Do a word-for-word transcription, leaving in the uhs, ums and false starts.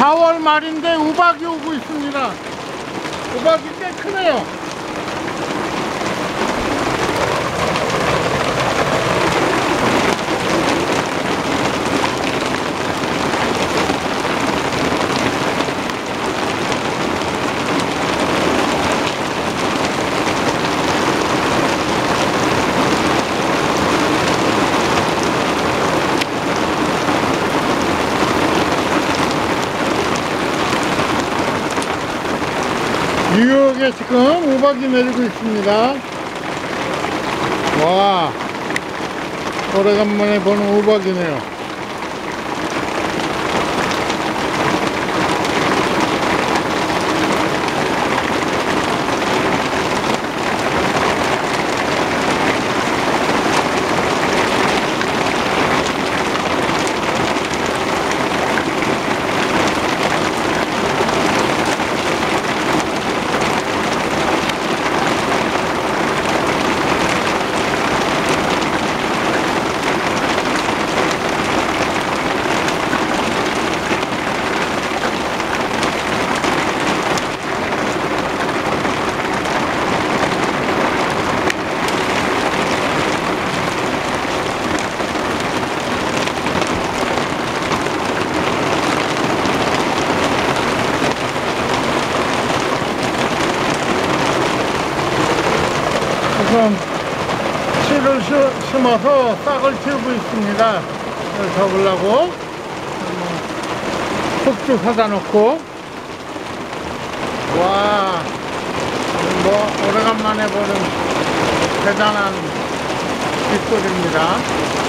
사월 말인데 우박이 오고 있습니다. 우박이 꽤 크네요. 뉴욕에 지금 우박이 내리고 있습니다. 와, 오래간만에 보는 우박이네요. 지금 씨를 심어서 싹을 틔우고 있습니다. 접으려고 흙도 사다 놓고. 와, 뭐 오래간만에 보는 대단한 빗소리입니다.